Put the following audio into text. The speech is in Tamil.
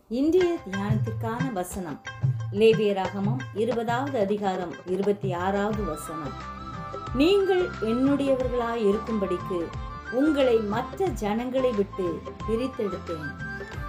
இன்றைய தியானத்திற்கான வசனம் லேவியராகமம் 20வது அதிகாரம் 26வது வசனம். நீங்கள் என்னுடையவர்களாய் இருக்கும்படிக்கு உங்களை மற்ற ஜனங்களை விட்டு பிரித்தெடுத்தேன்.